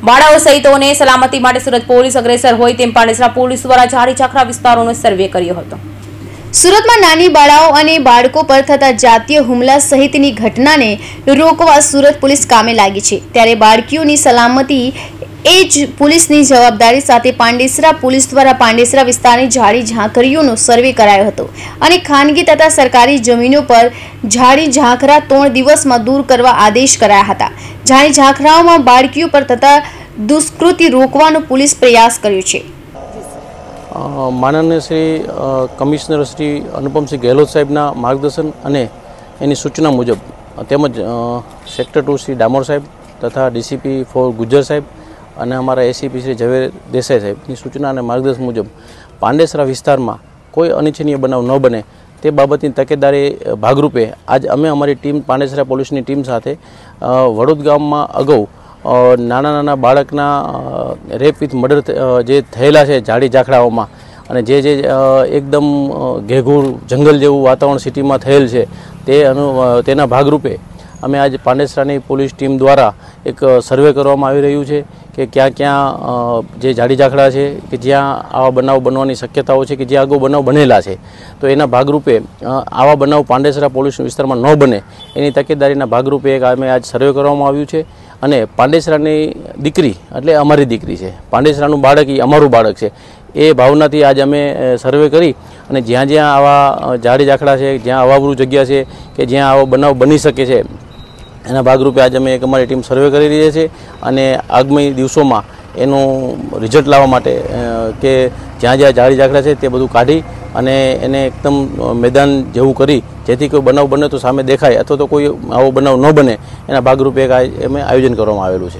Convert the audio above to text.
બાળાઓ સહિતોને સલામતી માટે સુરત પોલીસ અગ્રેસર હોય તેમ પાંડેસરા પોલીસ દ્વારા ઝાડી ઝાખરા વિસ્તારોનો સર્વે કર્યો હતો। સુરતમાં નાની બાળાઓ અને બાળકો પર થતા જાતીય હુમલા સહિતની ઘટનાને રોકવા સુરત પોલીસ કામે લાગી છે। ત્યારે બાળકીઓની સલામતી એ જ પોલીસની જવાબદારી સાથે પાંડેસરા પોલીસ દ્વારા પાંડેસરા વિસ્તારની ઝાડી ઝાંખરીઓનો સર્વે કરાયો હતો અને ખાનગી તથા સરકારી જમીનો પર ઝાડી ઝાંખરા 3 દિવસમાં દૂર કરવા આદેશ કરાયા હતા। ઝાડી ઝાંખરાઓમાં બાળકીઓ પર થતા દુષ્કૃતિ રોકવાનો પોલીસ પ્રયાસ કર્યો છે। માનનીય શ્રી કમિશનર શ્રી અનુપમસિંહ ગેહલોત સાહેબના માર્ગદર્શન અને એની સૂચના મુજબ તેમજ સેક્ટર 2 શ્રી ડામોર સાહેબ તથા ડીસીપી 4 ગુજ્જર સાહેબ અને અમારા એસીપી શ્રી ઝવેર દેસાઈ સાહેબની સૂચના અને માર્ગદર્શન મુજબ પાંડેસરા વિસ્તારમાં કોઈ અનિચ્છનીય બનાવ ન બને તે બાબતની તકેદારી ભાગરૂપે આજ અમે અમારી ટીમ પાંડેસરા પોલીસની ટીમ સાથે વડોદ ગામમાં અગાઉ નાના બાળકના રેપ વિથ મર્ડર જે થયેલા છે ઝાડી ઝાખરાઓમાં અને જે એકદમ ઘેઘૂર જંગલ જેવું વાતાવરણ સિટીમાં થયેલ છે તેના ભાગરૂપે અમે આજ પાંડેસરાની પોલીસ ટીમ દ્વારા એક સર્વે કરવામાં આવી રહ્યું છે કે ક્યાં ક્યાં જે ઝાડી ઝાખરા છે કે જ્યાં આવા બનાવ બનવાની શક્યતાઓ છે કે જ્યાં અગાઉ બનાવ બનેલા છે તો એના ભાગરૂપે આવા બનાવ પાંડેસરા પોલીસ વિસ્તારમાં ન બને એની તકેદારીના ભાગરૂપે એક અમે આજ સર્વે કરવામાં આવ્યું છે અને પાંડેસરાની દીકરી એટલે અમારી દીકરી છે, પાંડેસરાનું બાળક એ અમારું બાળક છે એ ભાવનાથી આજ અમે સર્વે કરી અને જ્યાં જ્યાં આવા ઝાડી ઝાખરા છે, જ્યાં અવાવરૂ જગ્યા છે કે જ્યાં આવો બનાવ બની શકે છે એના ભાગરૂપે આજે અમે એક અમારી ટીમ સર્વે કરી રહી છે અને આગામી દિવસોમાં એનું રિઝલ્ટ લાવવા માટે કે જ્યાં જ્યાં ઝાડી ઝાખરા છે તે બધું કાઢી અને એને એકદમ મેદાન જેવું કરી જેથી કોઈ બનાવ બને તો સામે દેખાય અથવા તો કોઈ આવો બનાવ ન બને એના ભાગરૂપે એક અમે આયોજન કરવામાં આવેલું છે।